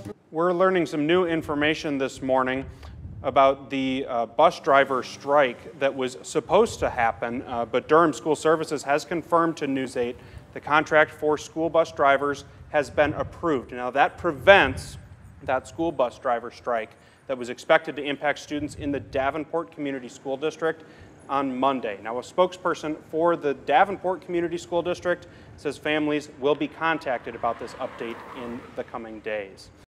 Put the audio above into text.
We're learning some new information this morning about the bus driver strike that was supposed to happen, but Durham School Services has confirmed to News 8 the contract for school bus drivers has been approved. Now that prevents that school bus driver strike that was expected to impact students in the Davenport Community School District on Monday. Now, a spokesperson for the Davenport Community School District says families will be contacted about this update in the coming days.